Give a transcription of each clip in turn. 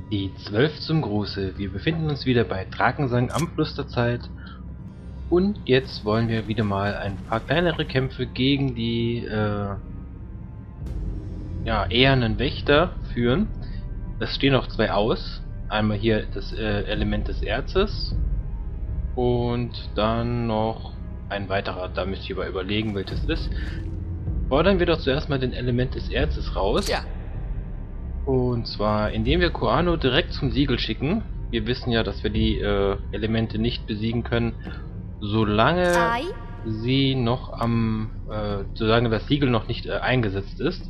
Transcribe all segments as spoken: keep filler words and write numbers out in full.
Die Zwölf zum Gruße. Wir befinden uns wieder bei Drakensang am Fluss der Zeit. Und jetzt wollen wir wieder mal ein paar kleinere Kämpfe gegen die äh, ja, ehernen Wächter führen. Es stehen noch zwei aus. Einmal hier das äh, Element des Erzes und dann noch ein weiterer. Da müsst ihr aber überlegen, welches ist. Fordern wir doch zuerst mal den Element des Erzes raus. Ja. Und zwar, indem wir Koano direkt zum Siegel schicken. Wir wissen ja, dass wir die äh, Elemente nicht besiegen können, solange Ei. sie noch am, äh, solange das Siegel noch nicht äh, eingesetzt ist.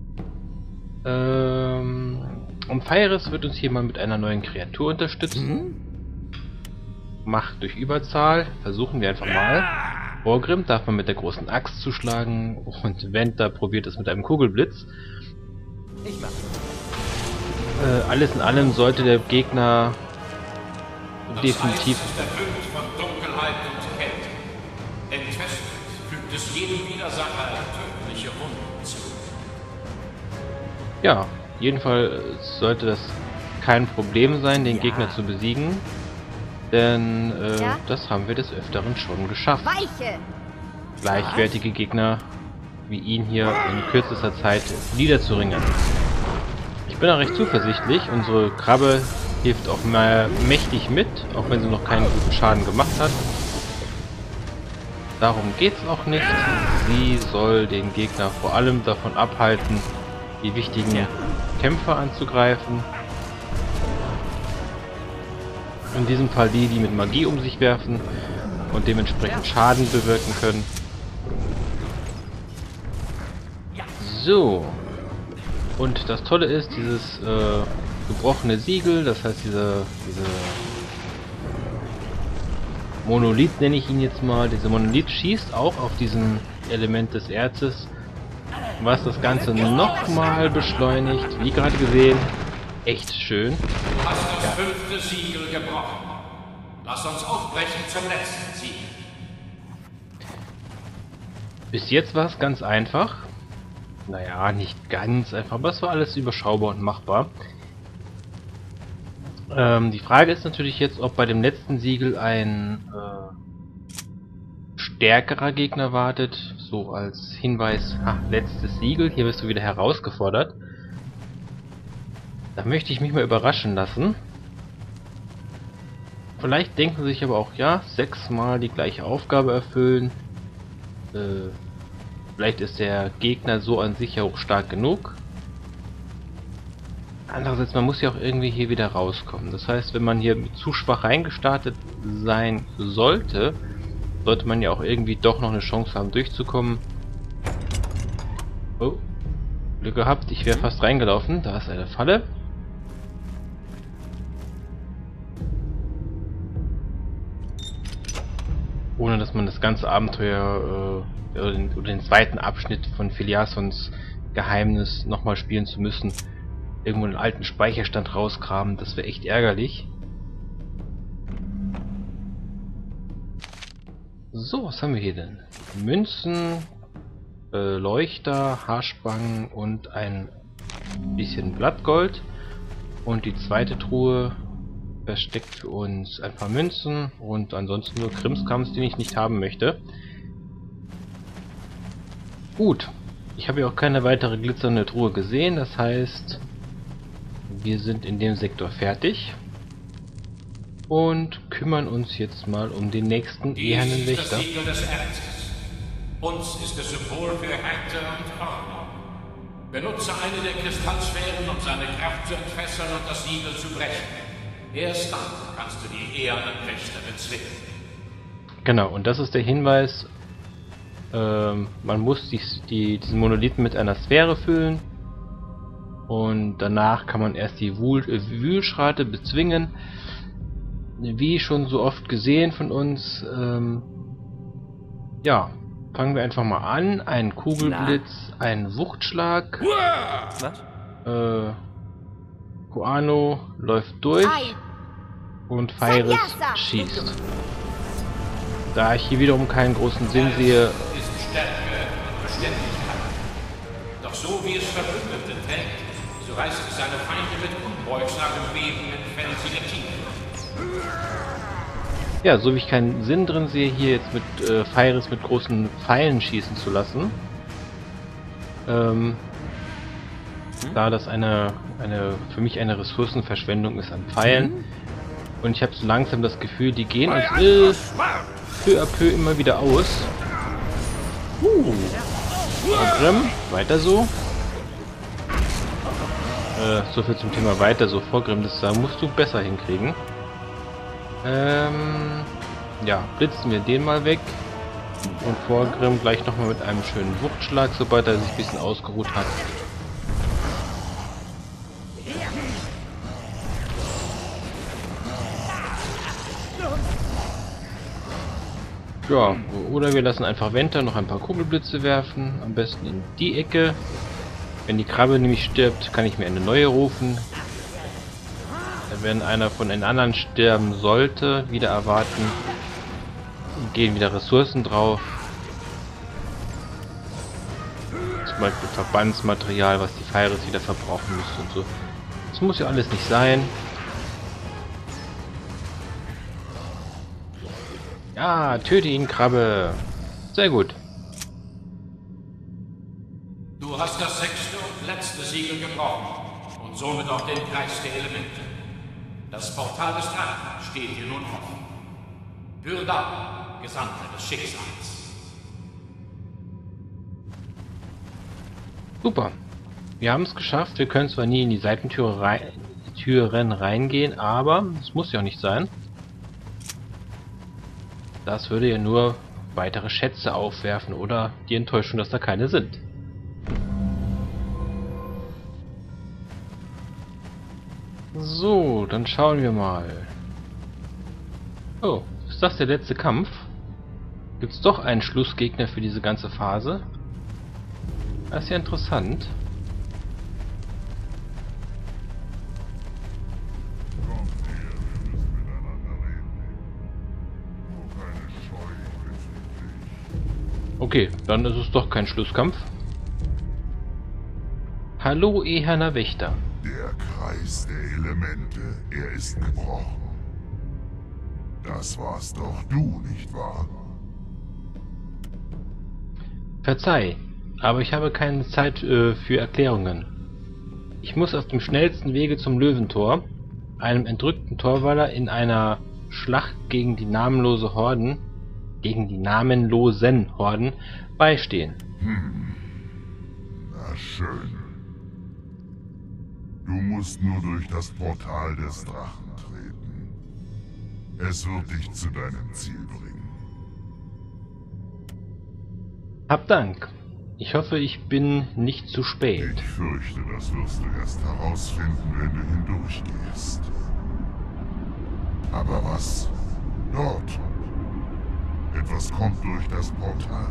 Ähm, und Feiris wird uns hier mal mit einer neuen Kreatur unterstützen. Mhm. Macht durch Überzahl. Versuchen wir einfach mal. Borgrim darf man mit der großen Axt zuschlagen und Venter probiert es mit einem Kugelblitz. Ich mach. Äh, alles in allem sollte der Gegner Das definitiv... Eis ist erfüllt von Dunkelheit und Kälte. Entfesselt fügt es jedem Widersacher tödliche Wunden zu. Ja, jedenfalls sollte das kein Problem sein, den Ja. Gegner zu besiegen. Denn äh, Ja? das haben wir des Öfteren schon geschafft. Weiche! Gleichwertige Gegner wie ihn hier in kürzester Zeit niederzuringen. Ich bin auch recht zuversichtlich. Unsere Krabbe hilft auch mal mächtig mit, auch wenn sie noch keinen guten Schaden gemacht hat. Darum geht's auch nicht. Sie soll den Gegner vor allem davon abhalten, die wichtigen Ja. Kämpfer anzugreifen. In diesem Fall die, die mit Magie um sich werfen und dementsprechend Schaden bewirken können. So. Und das Tolle ist, dieses äh, gebrochene Siegel, das heißt diese, diese Monolith nenne ich ihn jetzt mal, dieser Monolith schießt auch auf diesen Element des Erzes, was das Ganze nochmal beschleunigt, wie gerade gesehen, echt schön. Du hast das fünfte Siegel gebrochen. Lass uns aufbrechen zum letzten Siegel. Bis jetzt war es ganz einfach. Naja, nicht ganz einfach, aber es war alles überschaubar und machbar. Ähm, die Frage ist natürlich jetzt, ob bei dem letzten Siegel ein äh, stärkerer Gegner wartet. So als Hinweis, ha, letztes Siegel, hier wirst du wieder herausgefordert. Da möchte ich mich mal überraschen lassen. Vielleicht denken sie sich aber auch, ja, sechsmal die gleiche Aufgabe erfüllen. Äh, vielleicht ist der Gegner so an sich ja auch stark genug. Andererseits, man muss ja auch irgendwie hier wieder rauskommen. Das heißt, wenn man hier zu schwach reingestartet sein sollte, sollte man ja auch irgendwie doch noch eine Chance haben, durchzukommen. Oh, Glück gehabt, ich wäre fast reingelaufen. Da ist eine Falle. Ohne dass man das ganze Abenteuer äh, oder, den, oder den zweiten Abschnitt von Philiasons Geheimnis nochmal spielen zu müssen. Irgendwo einen alten Speicherstand rausgraben, das wäre echt ärgerlich. So, was haben wir hier denn? Münzen, äh, Leuchter, Haarspangen und ein bisschen Blattgold. Und die zweite Truhe versteckt für uns ein paar Münzen und ansonsten nur Krimskrams, den ich nicht haben möchte. Gut, ich habe ja auch keine weitere glitzernde Truhe gesehen, das heißt, wir sind in dem Sektor fertig und kümmern uns jetzt mal um den nächsten ehernen Dies ist Wächter. das Siegel des Erzes. Uns ist es Symbol für Härte und Ordnung. Benutze eine der Kristallsphären, um seine Kraft zu entfesseln und das Siegel zu brechen. Erst dann kannst du die ehernen Wächter bezwingen. Genau, und das ist der Hinweis, ähm, man muss die, die, diesen Monolithen mit einer Sphäre füllen und danach kann man erst die Wühl, äh, Wühlschrate bezwingen. Wie schon so oft gesehen von uns, ähm, ja, fangen wir einfach mal an. Ein Kugelblitz, ein Wuchtschlag. Was? Äh, Koano läuft durch Ei. und Feiris Sanyasa. schießt. Da ich hier wiederum keinen großen Sinn sehe, Ist Stärke und Beständigkeit. Doch so wie es Verbündete trägt, so reißt es seine Feinde mit um. beugsamen Weben in felsige Tiefe. Ja, so wie ich keinen Sinn drin sehe, hier jetzt mit äh, Phyris mit großen Pfeilen schießen zu lassen. Ähm, hm? Da das eine, eine für mich eine Ressourcenverschwendung ist an Pfeilen. Hm? Und ich habe so langsam das Gefühl, die gehen uns äh, peu à peu immer wieder aus. Uh. Vorgrim, weiter so. Äh, so viel zum Thema weiter so. Vorgrim, das da musst du besser hinkriegen. Ähm, ja, blitzen wir den mal weg. Und Vorgrim gleich nochmal mit einem schönen Wuchtschlag, sobald er sich ein bisschen ausgeruht hat. Ja, oder wir lassen einfach Venter noch ein paar Kugelblitze werfen, am besten in die Ecke. Wenn die Krabbe nämlich stirbt, kann ich mir eine neue rufen. Wenn einer von den anderen sterben sollte, wieder erwarten, gehen wieder Ressourcen drauf. Zum Beispiel Verbandsmaterial, was die Phyris wieder verbrauchen müssen und so. Das muss ja alles nicht sein. Ja, töte ihn, Krabbe. Sehr gut. Du hast das sechste und letzte Siegel gebrochen und somit auch den Kreis der Elemente. Das Portal des Drachen steht dir nun offen. Hürda, Gesandter des Schicksals. Super. Wir haben es geschafft. Wir können zwar nie in die Seitentüren rein, Türen reingehen, aber es muss ja auch nicht sein. Das würde ja nur weitere Schätze aufwerfen oder die Enttäuschung, dass da keine sind. So, dann schauen wir mal. Oh, ist das der letzte Kampf? Gibt es doch einen Schlussgegner für diese ganze Phase? Das ist ja interessant. Okay, dann ist es doch kein Schlusskampf. Hallo, eherner Wächter. Der Kreis der Elemente, er ist gebrochen. Das war's doch du, nicht wahr? Verzeih, aber ich habe keine Zeit äh, für Erklärungen. Ich muss auf dem schnellsten Wege zum Löwentor, einem entrückten Torwaller in einer Schlacht gegen die namenlose Horden, gegen die namenlosen Horden, beistehen. Hm. Na schön. Du musst nur durch das Portal des Drachen treten. Es wird dich zu deinem Ziel bringen. Hab Dank. Ich hoffe, ich bin nicht zu spät. Ich fürchte, das wirst du erst herausfinden, wenn du hindurchgehst. Aber was? Dort. Etwas kommt durch das Portal.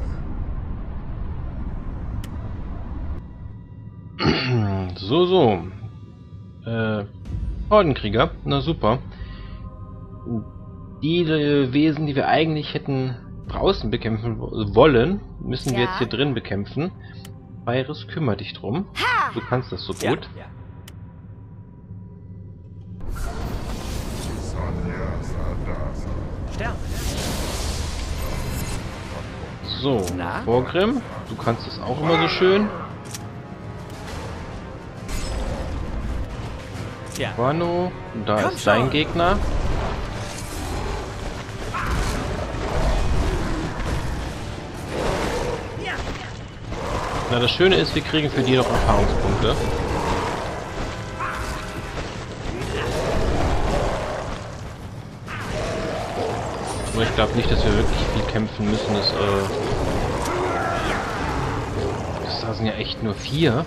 So, so. Äh, Hordenkrieger, na super. Die äh, Wesen, die wir eigentlich hätten draußen bekämpfen wollen, müssen ja. wir jetzt hier drin bekämpfen. Phyris, kümmere dich drum. Ha! Du kannst das so gut. Ja, ja. Stern. So, Na? Vorgrim, du kannst es auch immer so schön. Ja. Wano, da Komm ist schon. dein Gegner. Na, das Schöne ist, wir kriegen für die noch Erfahrungspunkte. Aber ich glaube nicht, dass wir wirklich viel kämpfen müssen. Das, äh das sind ja echt nur vier.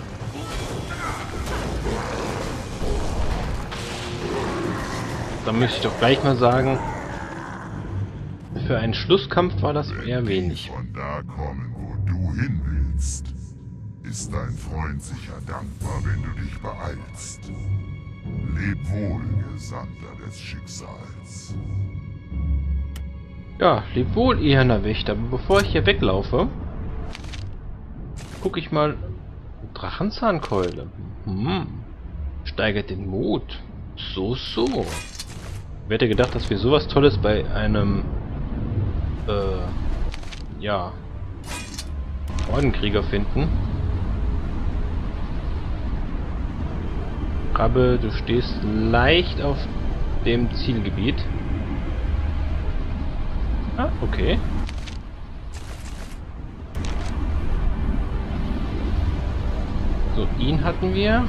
Da müsste ich doch gleich mal sagen, für einen Schlusskampf war das eher wenig. Von da kommen, wo du hin willst, ist dein Freund sicher dankbar, wenn du dich beeilst. Leb wohl, Gesandter des Schicksals. Ja, leb wohl, eherner Wächter. Aber bevor ich hier weglaufe, gucke ich mal. Drachenzahnkeule. Hm. Steigert den Mut. So, so. Wer hätte gedacht, dass wir sowas Tolles bei einem, äh, ja, Ordenkrieger finden. Krabbe, du stehst leicht auf dem Zielgebiet. Ah, okay. So, ihn hatten wir.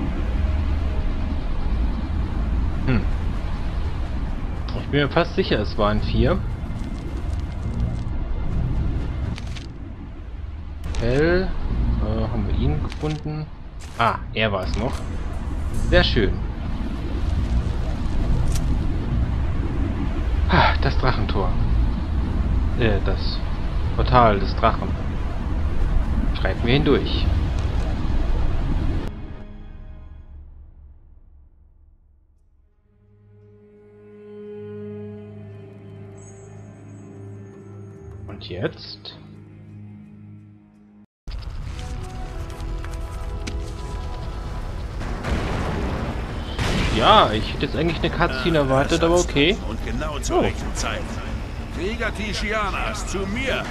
Hm. Ich bin mir fast sicher, es waren vier. Hell. Äh, haben wir ihn gefunden? Ah, er war es noch. Sehr schön. Ah, das Drachentor. Äh, das Portal des Drachen. Schreiten wir hindurch. Und jetzt? Ja, ich hätte jetzt eigentlich eine Cutscene erwartet, aber okay. Und genau zur Oh. rechten Zeit. Krieger Tishianas, zu mir!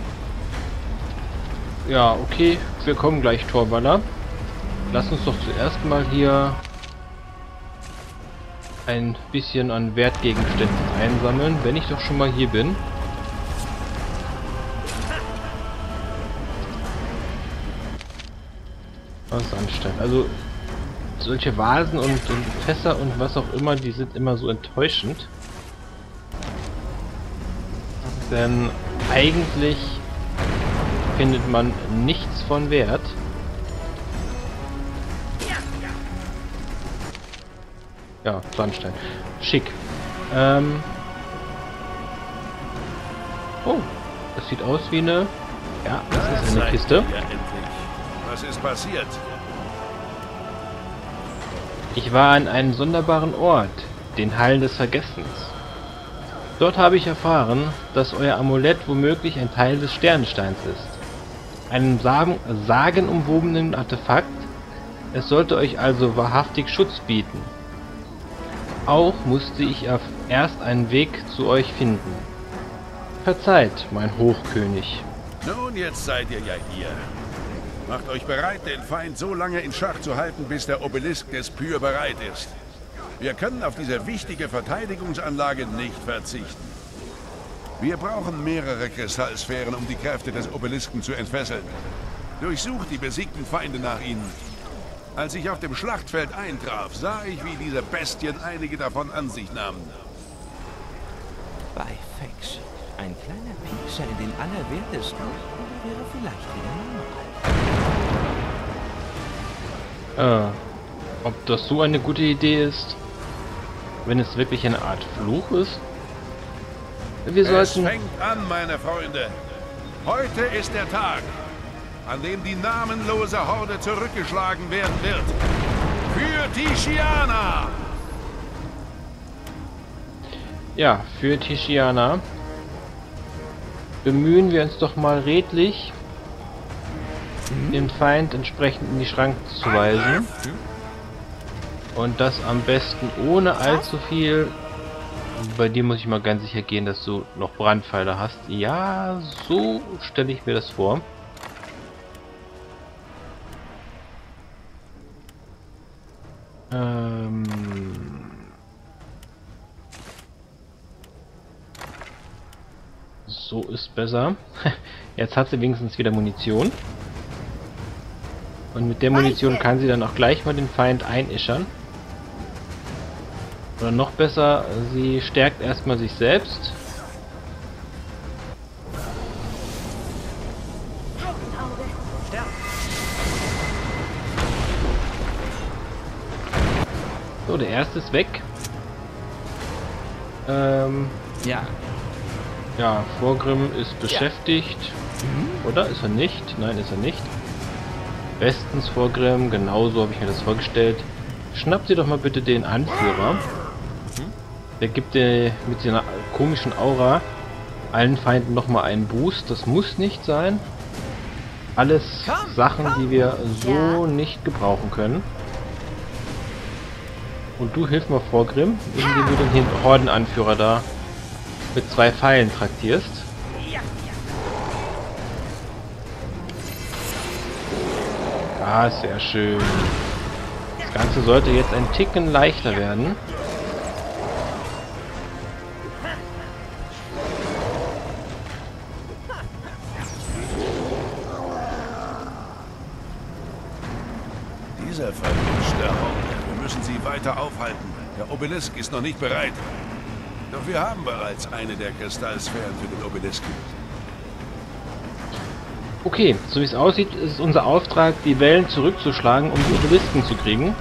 Ja, okay. Wir kommen gleich, Torballer. Lass uns doch zuerst mal hier ein bisschen an Wertgegenständen einsammeln, wenn ich doch schon mal hier bin. Was anstellen. Also solche Vasen und, und Fässer und was auch immer, die sind immer so enttäuschend. Denn eigentlich findet man nichts von Wert. Ja, Sandstein. Schick. Ähm oh, das sieht aus wie eine... Ja, das ist eine Kiste. Ja, endlich. Was ist passiert? Ich war an einem sonderbaren Ort, den Hallen des Vergessens. Dort habe ich erfahren, dass euer Amulett womöglich ein Teil des Sternensteins ist. Einem sagen, sagenumwobenen Artefakt. Es sollte euch also wahrhaftig Schutz bieten. Auch musste ich erst einen Weg zu euch finden. Verzeiht, mein Hochkönig. Nun, jetzt seid ihr ja hier. Macht euch bereit, den Feind so lange in Schach zu halten, bis der Obelisk des Pyr bereit ist. Wir können auf diese wichtige Verteidigungsanlage nicht verzichten. Wir brauchen mehrere Kristallsphären, um die Kräfte des Obelisken zu entfesseln. Durchsucht die besiegten Feinde nach ihnen. Als ich auf dem Schlachtfeld eintraf, sah ich, wie diese Bestien einige davon an sich nahmen. Bei Fex. Ein kleiner Piekser in den Allerwertesten wäre vielleicht wieder normal. Äh, ob das so eine gute Idee ist, wenn es wirklich eine Art Fluch ist? Wir Es sollten... fängt an, meine Freunde. Heute ist der Tag, an dem die namenlose Horde zurückgeschlagen werden wird. Für Tishiana! Ja, für Tishiana bemühen wir uns doch mal redlich, den Feind entsprechend in die Schranken zu weisen. Und das am besten ohne allzu viel... Bei dir muss ich mal ganz sicher gehen, dass du noch Brandpfeile hast. Ja, so stelle ich mir das vor. Ähm... So ist besser. Jetzt hat sie wenigstens wieder Munition. Und mit der Munition kann sie dann auch gleich mal den Feind einischern. Oder noch besser, sie stärkt erstmal sich selbst. So, der erste ist weg. Ähm, Ja. ja, Vorgrim ist beschäftigt. Oder? Ist er nicht? Nein, ist er nicht. Bestens Vorgrim, genauso habe ich mir das vorgestellt. Schnappt sie doch mal bitte den Anführer. Der gibt dir mit seiner komischen Aura allen Feinden nochmal einen Boost. Das muss nicht sein. Alles Sachen, die wir so nicht gebrauchen können. Und du hilf mal Vorgrim, indem du den Hordenanführer da mit zwei Pfeilen traktierst. Ah, sehr schön. Das Ganze sollte jetzt ein Ticken leichter werden. Dieser Fall ist der Horde. Wir müssen sie weiter aufhalten. Der Obelisk ist noch nicht bereit. Doch wir haben bereits eine der Kristallsphären für den Obelisken. Okay, so wie es aussieht, ist es unser Auftrag, die Wellen zurückzuschlagen, um die Obelisken zu kriegen.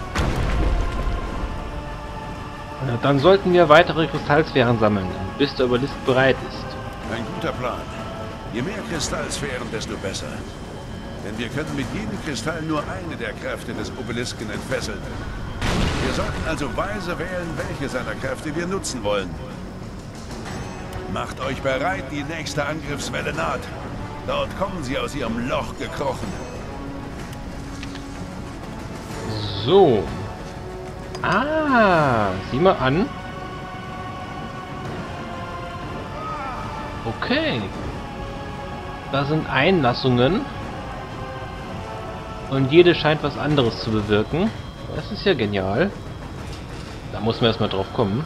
Ja, dann sollten wir weitere Kristallsphären sammeln, bis der Obelisk bereit ist. Ein guter Plan. Je mehr Kristallsphären, desto besser. Denn wir können mit jedem Kristall nur eine der Kräfte des Obelisken entfesseln. Wir sollten also weise wählen, welche seiner Kräfte wir nutzen wollen. Macht euch bereit, die nächste Angriffswelle naht. Dort kommen sie aus ihrem Loch gekrochen. So. Ah, sieh mal an. Okay. Da sind Einlassungen. Und jede scheint was anderes zu bewirken. Das ist ja genial. Da muss man erstmal drauf kommen.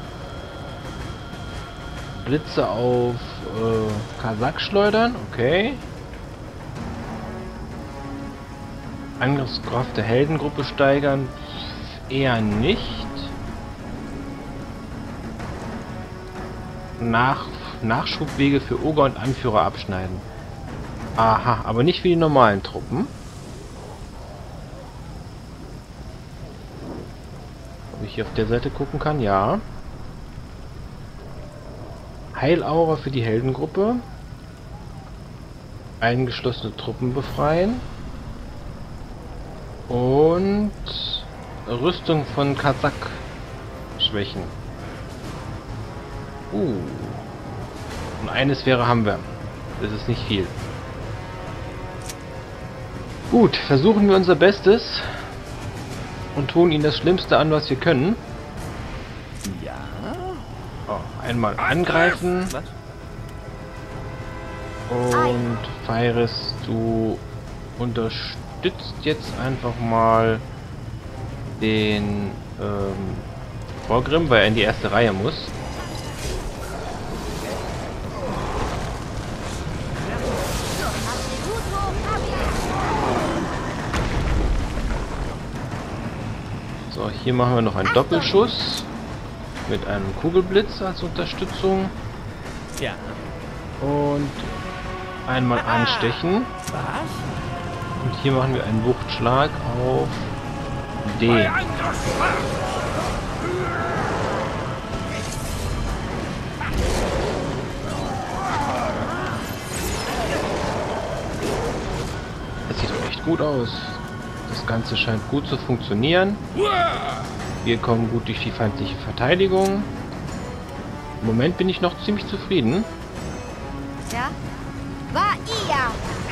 Blitze auf äh, Kasach schleudern, okay. Angriffskraft der Heldengruppe steigern, eher nicht. Nach Nachschubwege für Oger und Anführer abschneiden. Aha, aber nicht wie die normalen Truppen. Ob ich hier auf der Seite gucken kann? Ja. Heilaura für die Heldengruppe. Eingeschlossene Truppen befreien. Und Rüstung von Kasach schwächen. Uh. Und eine Sphäre haben wir. Das ist nicht viel. Gut, versuchen wir unser Bestes und tun ihnen das Schlimmste an, was wir können. Ja. Oh, einmal angreifen. Was? Und Feiris, du unterstützt jetzt einfach mal den ähm, Vorgrim, weil er in die erste Reihe muss. So, hier machen wir noch einen Doppelschuss mit einem Kugelblitz als Unterstützung. Ja. Und einmal anstechen. Was? Und hier machen wir einen Wuchtschlag auf D. Das sieht doch echt gut aus. Das Ganze scheint gut zu funktionieren. Wir kommen gut durch die feindliche Verteidigung. Im Moment bin ich noch ziemlich zufrieden. Ja? War ihr!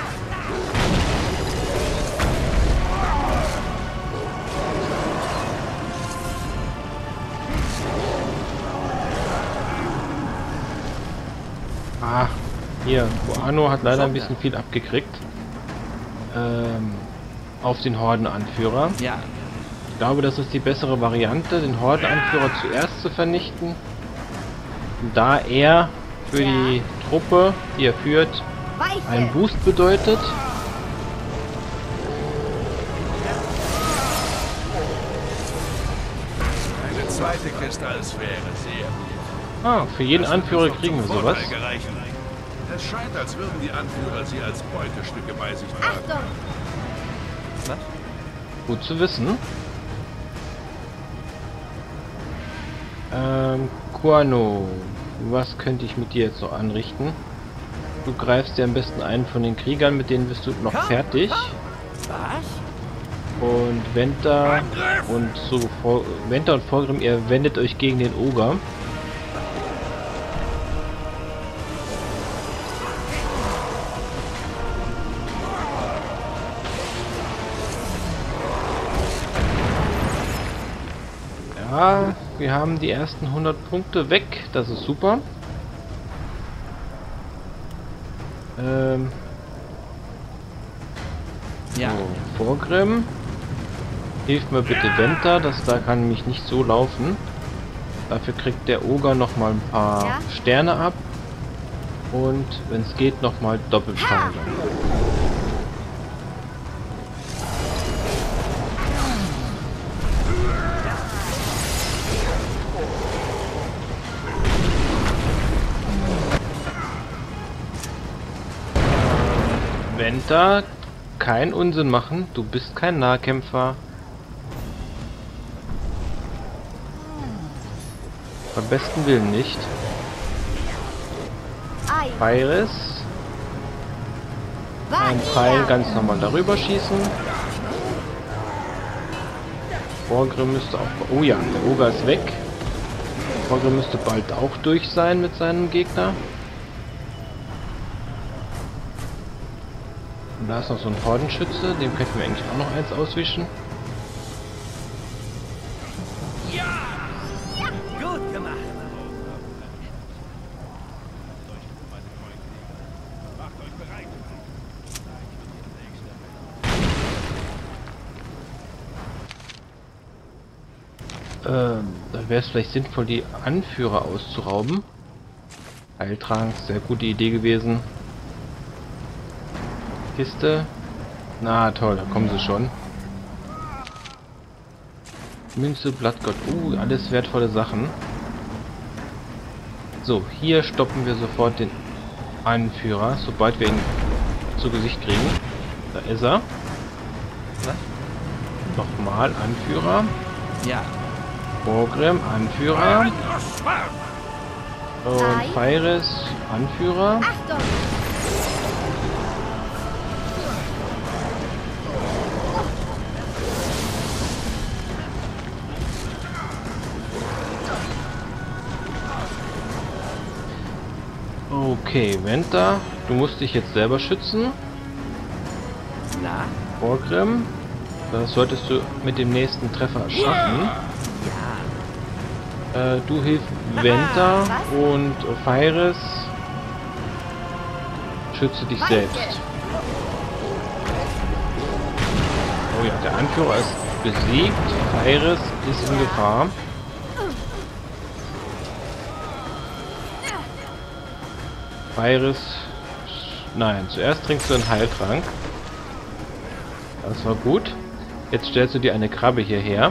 Ah, hier, Guano hat leider ein bisschen viel abgekriegt. Ähm, auf den Hordenanführer. Ja. Ich glaube, das ist die bessere Variante, den Hordenanführer zuerst zu vernichten. Da er für die Truppe, die er führt, einen Boost bedeutet. Eine zweite Kristallsphäre, sehr gut. Ah, für jeden Das wird Anführer uns doch kriegen wir zum sowas. Vorteil gereichen. Es scheint, als würden die Anführer sie als Beutestücke bei sich tragen. Achtung! Was? Gut zu wissen. Ähm, Guano, was könnte ich mit dir jetzt noch anrichten? Du greifst dir am besten einen von den Kriegern, mit denen bist du noch fertig. Was? Und Venta und so vor, Venta und Vorgrim, ihr wendet euch gegen den Oger. Ja, wir haben die ersten hundert Punkte weg. Das ist super. Ähm. Ja. So, Vorgrim. Hilf mir bitte Venta, das da kann nämlich nicht so laufen. Dafür kriegt der Oger noch mal ein paar Ja? Sterne ab. Und wenn es geht, noch mal Doppelpfeile. Venta, kein Unsinn machen, du bist kein Nahkämpfer. Beim besten Willen nicht. Ai. Iris, War ein Pfeil ihr. ganz normal darüber schießen. Vorgrim müsste auch... Oh ja, der Oger ist weg. Vorgrim müsste bald auch durch sein mit seinem Gegner. Und da ist noch so ein Hordenschütze, dem könnten wir eigentlich auch noch eins auswischen. Gut gemacht. Ähm, da wäre es vielleicht sinnvoll, die Anführer auszurauben. Heiltrank, sehr gute Idee gewesen. Kiste. Na toll, da kommen sie schon. Münze, Blattgott. Uh, alles wertvolle Sachen. So, hier stoppen wir sofort den Anführer, sobald wir ihn zu Gesicht kriegen. Da ist er. Nochmal Anführer. Ja. Vorgrim, Anführer. Und Ei. Iris, Anführer. Achtung. Okay, Venta, du musst dich jetzt selber schützen. Na? Vorgrim, das solltest du mit dem nächsten Treffer schaffen. Ja. Äh, du hilfst Venta und Iris. Schütze dich selbst. Oh ja, der Anführer ist besiegt. Iris ist in Gefahr. Iris. Nein, zuerst trinkst du einen Heiltrank. Das war gut. Jetzt stellst du dir eine Krabbe hierher.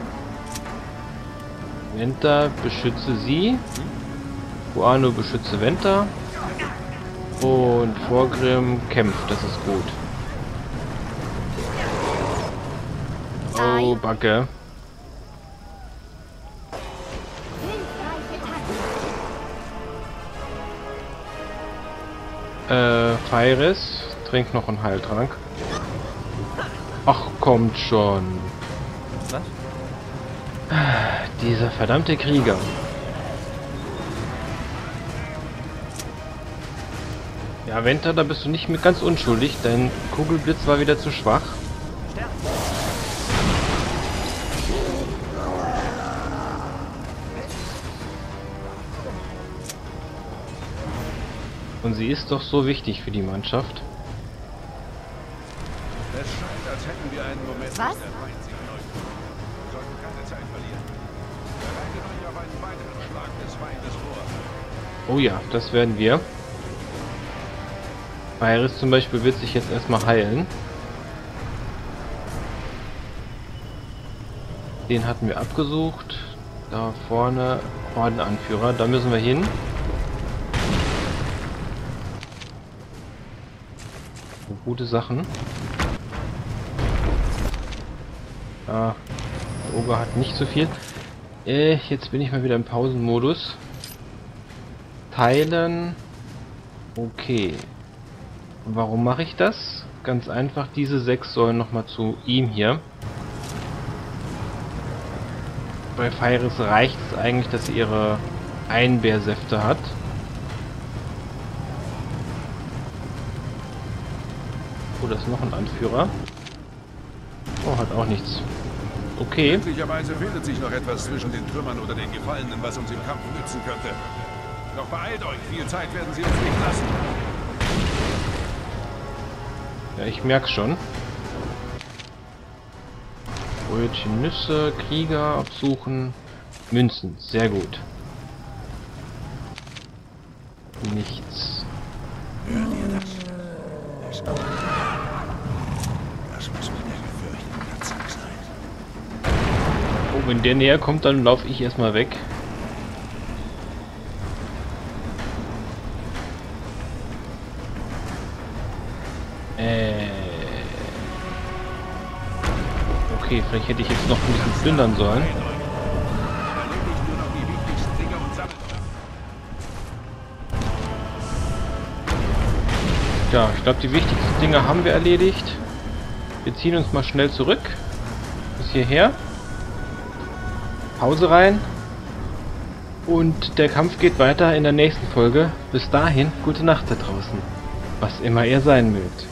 Venta, beschütze sie. Guano, beschütze Venta. Und Vorgrim kämpft, das ist gut. Oh, Backe. Äh, Iris, trink noch einen Heiltrank. Ach, kommt schon. Was? Dieser verdammte Krieger. Ja, Venta, da bist du nicht mit ganz unschuldig. Dein Kugelblitz war wieder zu schwach. Und sie ist doch so wichtig für die Mannschaft. Es scheint, als hätten wir einen Moment, Was? bis der Feind sich läuft. Wir sollten keine Zeit verlieren. Bereitet euch auf einen weiteren Schlag des Feindes vor. Oh ja, das werden wir. Iris zum Beispiel wird sich jetzt erstmal heilen. Den hatten wir abgesucht. Da vorne Hordenanführer, da müssen wir hin. Gute Sachen. Ah, der Oger hat nicht so viel. Äh, jetzt bin ich mal wieder im Pausenmodus. Teilen. Okay. Warum mache ich das? Ganz einfach, diese sechs sollen nochmal zu ihm hier. Bei Iris reicht es eigentlich, dass sie ihre Einbeersäfte hat. Oh, das ist noch ein Anführer. Oh, hat auch nichts. Okay. Möglicherweise findet sich noch etwas zwischen den Trümmern oder den Gefallenen, was uns im Kampf nützen könnte. Doch beeilt euch, viel Zeit werden sie uns nicht lassen. Ja, ich merk's schon. Brötchen, Nüsse, Krieger absuchen. Münzen, sehr gut. Nichts. Hört ihr das? Das kommt. Das muss mit der gefürchteten Katze sein. Oh, wenn der näher kommt, dann laufe ich erstmal weg. Äh. Okay, vielleicht hätte ich jetzt noch ein bisschen plündern sollen. Ja, ich glaube, die wichtigsten Dinge haben wir erledigt. Wir ziehen uns mal schnell zurück. Bis hierher. Pause rein. Und der Kampf geht weiter in der nächsten Folge. Bis dahin, gute Nacht da draußen. Was immer ihr sein mögt.